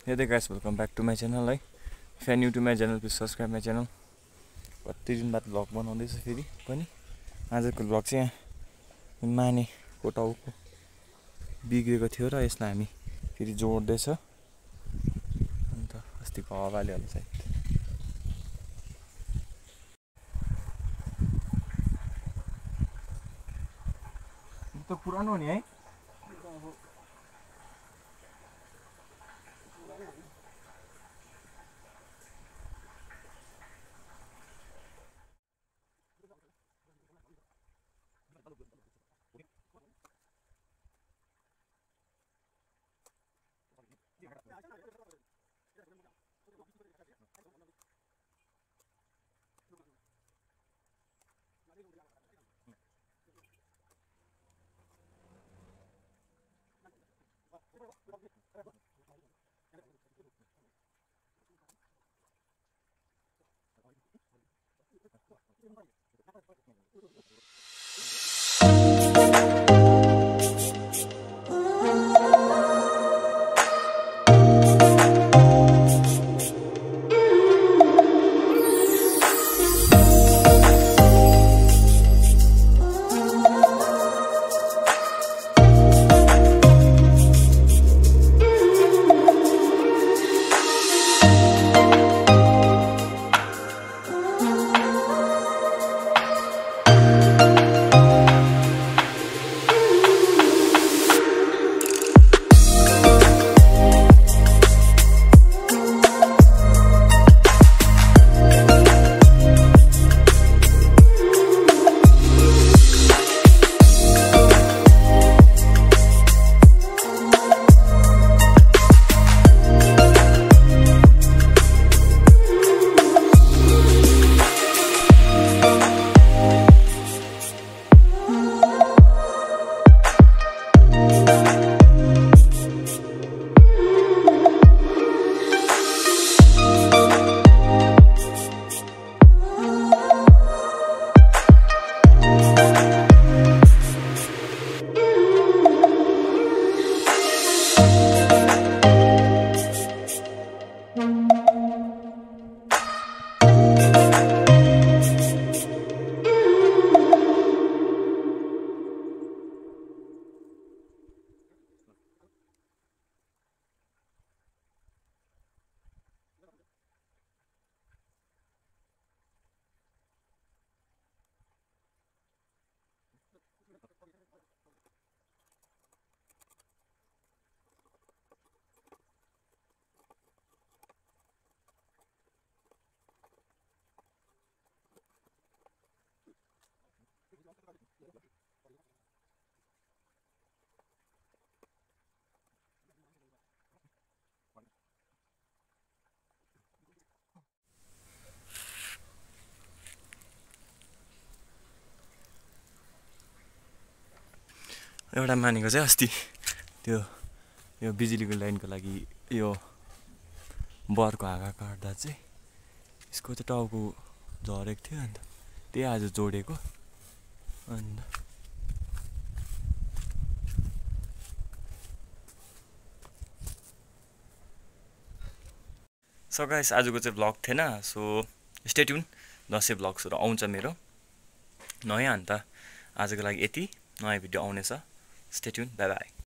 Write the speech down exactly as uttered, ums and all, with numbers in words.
Hey there guys, welcome back to my channel. Like, if you are new to my channel, please subscribe my channel. कति दिन बाद vlog बनाउँदैछु फेरि पनि आजको भ्लग चाहिँ यहाँ मानेको टाउको बिग्रेको थियो र यसलाई हामी फेरि जोड्दैछ अन्त अस्तिको हावाले होला सायद त पुरानो नि है एउटा मानेको चाहिँ अस्ति त्यो यो बिजुलीको लाइनको लागि यो बरको हाँगा काट्दा चाहिँ यसको चाहिँ टाउको झरेको थियो अन्त त्यही आज जोडेको अन्त सो गाइस आजको चाहिँ भ्लग थिएन सो स्टे ट्युन दसैँ भ्लग्सहरू आउँछ मेरो नयाँ अन्त आजको लागि यति नयाँ भिडियो आउनेछ स्टे ट्युन बाई बाई